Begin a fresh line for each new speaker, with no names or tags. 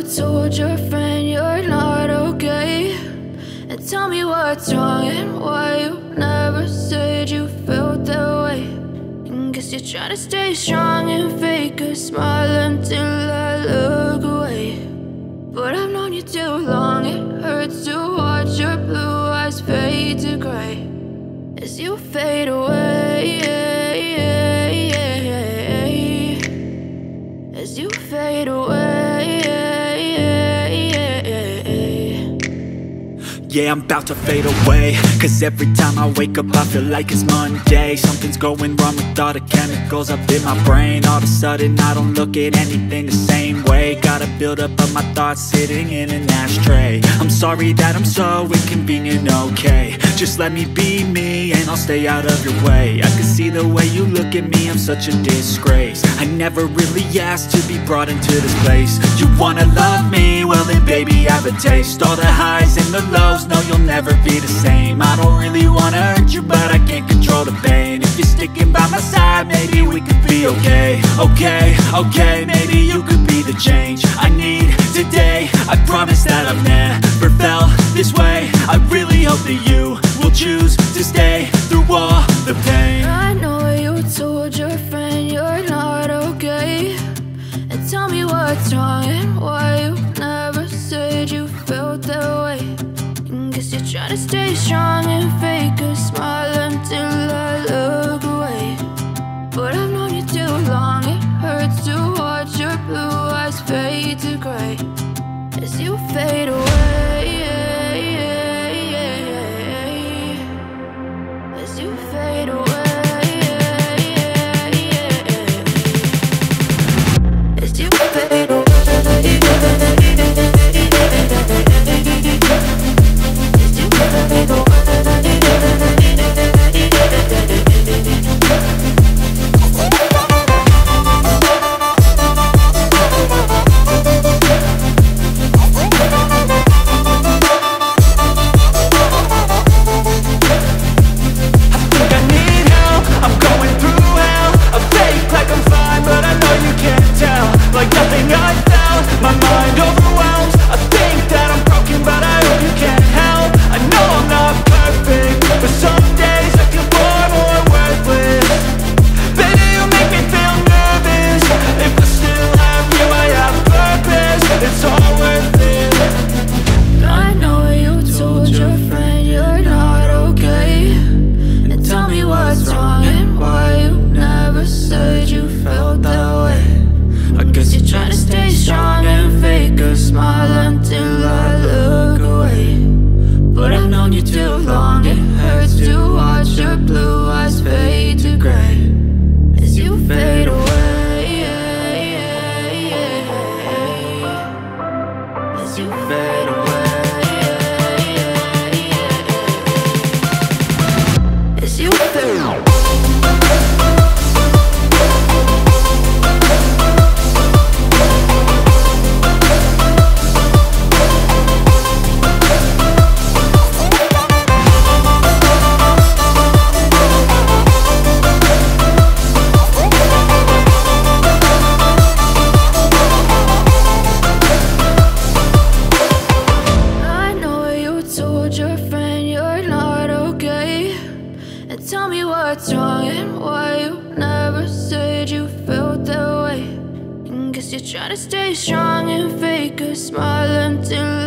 told your friend you're not okay, and tell me what's wrong and why you never said you felt that way. And guess you're trying to stay strong and fake a smile until I look away. But I've known you too long, it hurts to watch your blue eyes fade to gray as you fade away, as you fade away.
Yeah, I'm about to fade away, cause every time I wake up I feel like it's Monday. Something's going wrong with all the chemicals up in my brain. All of a sudden I don't look at anything the same way. Got a buildup of my thoughts sitting in an ashtray. I'm sorry that I'm so inconvenient, okay. Just let me be me and I'll stay out of your way. I can see the way you look at me, I'm such a disgrace. I never really asked to be brought into this place. You wanna love me? Well then baby, have a taste. All the highs and the lows, no, you'll never be the same. I don't really wanna hurt you, but I can't control the pain. If you're sticking by my side, maybe we could be okay. Okay, maybe you could be the change I need today. I promise that I've never felt this way. I really hope that you will choose to stay through all the pain.
I know you told your friend you're not okay, and tell me what's wrong and why you never said you felt that way. Guess you're trying to stay strong and fake a smile until I look away. But I've known you too long, it hurts to watch your blue eyes fade to gray as you fade away, as you fade away, as you fade away. Tell me what's wrong and why you never said you felt that way. And guess you're trying to stay strong and fake a smile until